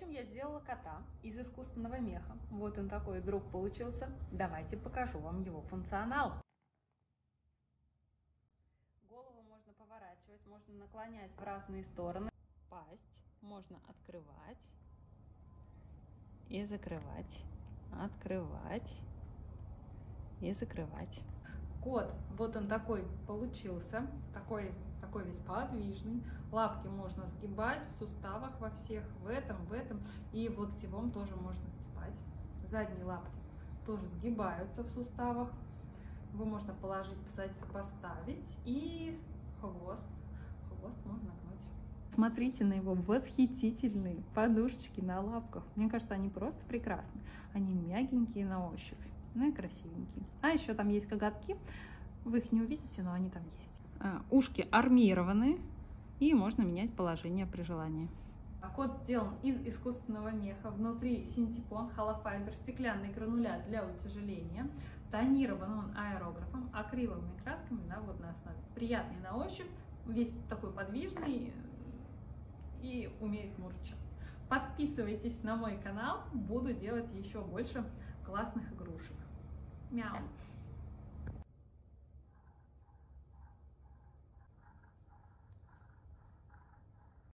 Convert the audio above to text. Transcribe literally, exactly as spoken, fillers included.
общем, я сделала кота из искусственного меха. Вот он такой друг получился. Давайте покажу вам его функционал. Голову можно поворачивать, можно наклонять в разные стороны. Пасть можно открывать и закрывать, открывать и закрывать. Кот, вот он такой получился, такой, такой весь подвижный. Лапки можно сгибать в суставах во всех, в этом, в этом. И в локтевом тоже можно сгибать. Задние лапки тоже сгибаются в суставах. Его можно положить, посадить, поставить. И хвост, хвост можно гнуть. Смотрите на его восхитительные подушечки на лапках. Мне кажется, они просто прекрасны. Они мягенькие на ощупь. Ну и красивенькие. А еще там есть коготки. Вы их не увидите, но они там есть. А, ушки армированы. И можно менять положение при желании. Кот сделан из искусственного меха. Внутри синтепон, холофайбер, стеклянные грануля для утяжеления. Тонирован он аэрографом, акриловыми красками на водной основе. Приятный на ощупь. Весь такой подвижный и умеет мурчать. Подписывайтесь на мой канал. Буду делать еще больше классных игрушек. Мяу.